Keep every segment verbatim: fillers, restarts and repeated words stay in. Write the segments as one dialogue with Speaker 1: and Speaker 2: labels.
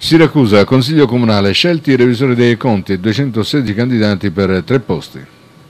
Speaker 1: Siracusa, Consiglio Comunale, scelti i revisori dei conti e duecentosedici candidati per tre posti.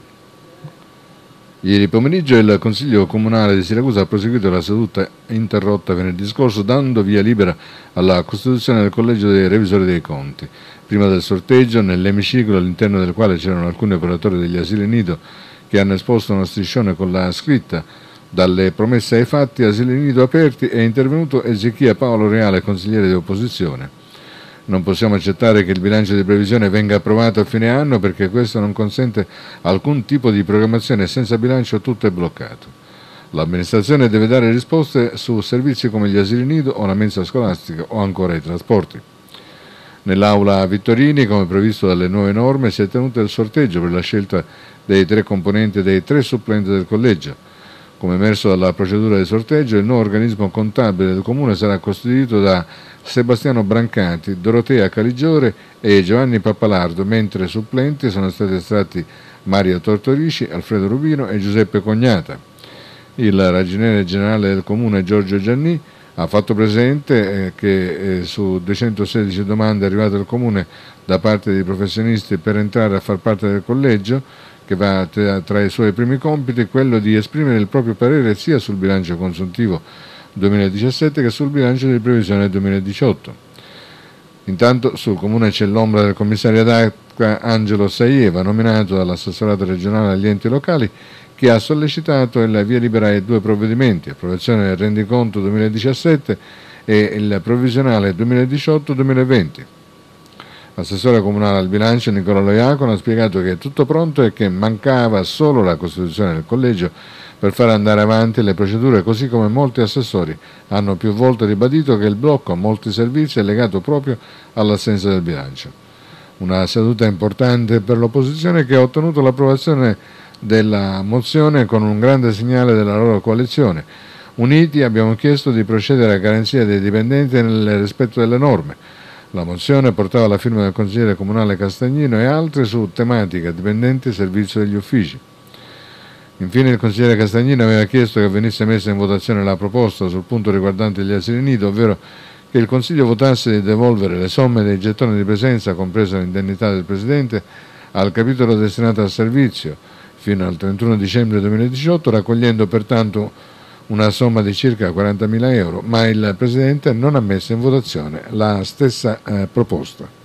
Speaker 1: Ieri pomeriggio il Consiglio Comunale di Siracusa ha proseguito la seduta interrotta venerdì scorso, dando via libera alla costituzione del Collegio dei Revisori dei Conti. Prima del sorteggio, nell'emiciclo, all'interno del quale c'erano alcuni operatori degli asili nido che hanno esposto uno striscione con la scritta "Dalle promesse ai fatti, asili nido aperti", è intervenuto Ezechia Paolo Reale, consigliere di opposizione. Non possiamo accettare che il bilancio di previsione venga approvato a fine anno, perché questo non consente alcun tipo di programmazione e senza bilancio tutto è bloccato. L'amministrazione deve dare risposte su servizi come gli asili nido o la mensa scolastica o ancora i trasporti. Nell'aula Vittorini, come previsto dalle nuove norme, si è tenuto il sorteggio per la scelta dei tre componenti e dei tre supplenti del collegio. Come emerso dalla procedura di sorteggio, il nuovo organismo contabile del Comune sarà costituito da Sebastiano Brancati, Dorotea Caligiore e Giovanni Pappalardo, mentre supplenti sono stati estratti Mario Tortorici, Alfredo Rubino e Giuseppe Cognata. Il ragioniere generale del Comune, Giorgio Gianni, ha fatto presente eh, che eh, su duecentosedici domande arrivate al Comune da parte di professionisti per entrare a far parte del collegio, che va tra, tra i suoi primi compiti quello di esprimere il proprio parere sia sul bilancio consuntivo duemiladiciassette che sul bilancio di previsione duemiladiciotto. Intanto sul Comune c'è l'ombra del commissario ad acqua Angelo Saieva, nominato dall'assessorato regionale agli enti locali, che ha sollecitato il via libera ai due provvedimenti, approvazione del rendiconto duemiladiciassette e il provvisionale duemiladiciotto duemilaventi. L'assessore comunale al bilancio Nicola Loiacono ha spiegato che è tutto pronto e che mancava solo la costituzione del collegio per far andare avanti le procedure, così come molti assessori hanno più volte ribadito che il blocco a molti servizi è legato proprio all'assenza del bilancio. Una seduta importante per l'opposizione, che ha ottenuto l'approvazione della mozione con un grande segnale della loro coalizione. Uniti abbiamo chiesto di procedere a garanzia dei dipendenti nel rispetto delle norme. La mozione portava la firma del consigliere comunale Castagnino e altri su tematica dipendenti e servizio degli uffici. Infine il consigliere Castagnino aveva chiesto che venisse messa in votazione la proposta sul punto riguardante gli asili nido, ovvero che il Consiglio votasse di devolvere le somme dei gettoni di presenza, compresa l'indennità del Presidente, al capitolo destinato al servizio fino al trentuno dicembre duemiladiciotto, raccogliendo pertanto una somma di circa quarantamila euro, ma il Presidente non ha messo in votazione la stessa eh, proposta.